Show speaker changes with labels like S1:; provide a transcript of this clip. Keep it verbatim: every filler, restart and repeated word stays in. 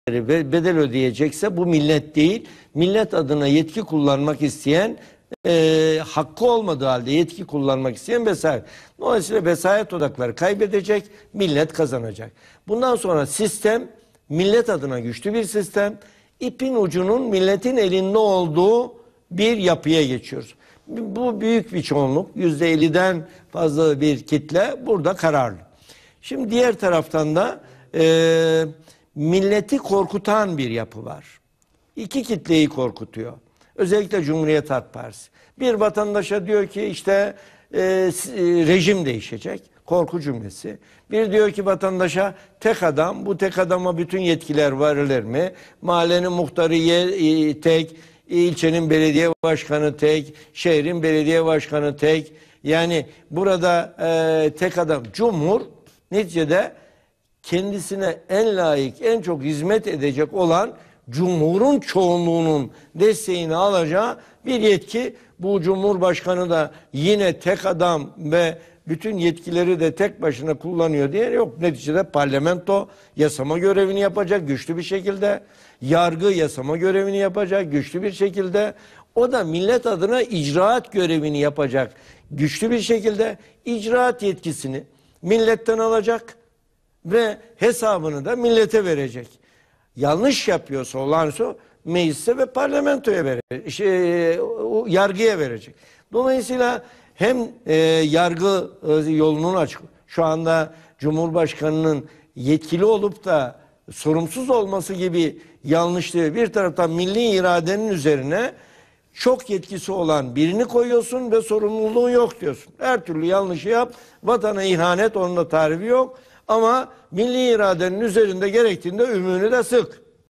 S1: bedel ödeyecekse bu millet değil, millet adına yetki kullanmak isteyen, e, hakkı olmadığı halde yetki kullanmak isteyen vesayet. Dolayısıyla vesayet odakları kaybedecek, millet kazanacak. Bundan sonra sistem millet adına güçlü bir sistem, ipin ucunun milletin elinde olduğu bir yapıya geçiyoruz. Bu büyük bir çoğunluk, yüzde elliden fazla bir kitle burada kararlı. Şimdi diğer taraftan da e, milleti korkutan bir yapı var. İki kitleyi korkutuyor. Özellikle Cumhuriyet Halk Partisi. Bir vatandaşa diyor ki işte e, rejim değişecek. Korku cümlesi. Bir diyor ki vatandaşa tek adam, bu tek adama bütün yetkiler verilir mi? Mahallenin muhtarı ye, tek, ilçenin belediye başkanı tek, şehrin belediye başkanı tek. Yani burada e, tek adam. Cumhur neticede kendisine en layık, en çok hizmet edecek olan Cumhur'un çoğunluğunun desteğini alacağı bir yetki. Bu Cumhurbaşkanı da yine tek adam ve bütün yetkileri de tek başına kullanıyor diye yok. Neticede parlamento yasama görevini yapacak güçlü bir şekilde. Yargı yasama görevini yapacak güçlü bir şekilde. O da millet adına icraat görevini yapacak güçlü bir şekilde. İcraat yetkisini milletten alacak ve hesabını da millete verecek. Yanlış yapıyorsa olağanüstü meclise ve parlamentoya verecek, şey, yargıya verecek. Dolayısıyla hem e, yargı e, yolunun açık. Şu anda Cumhurbaşkanı'nın yetkili olup da sorumsuz olması gibi yanlışlığı bir taraftan milli iradenin üzerine çok yetkisi olan birini koyuyorsun ve sorumluluğun yok diyorsun. Her türlü yanlışı yap, vatana ihanet, onun da tarifi yok. Ama milli iradenin üzerinde gerektiğinde ümüğünü de sık.